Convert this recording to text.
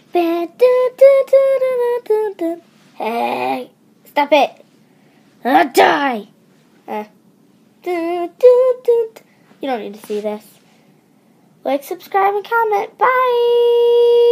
Hey, stop it. I'll die. You don't need to see this. Like, subscribe, and comment. Bye.